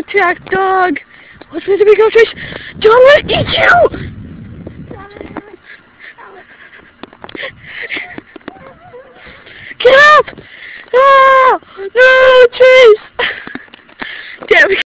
Jack dog. What's with the big old fish? Don't let it eat you! Get up! No! No! Chase! Damn it.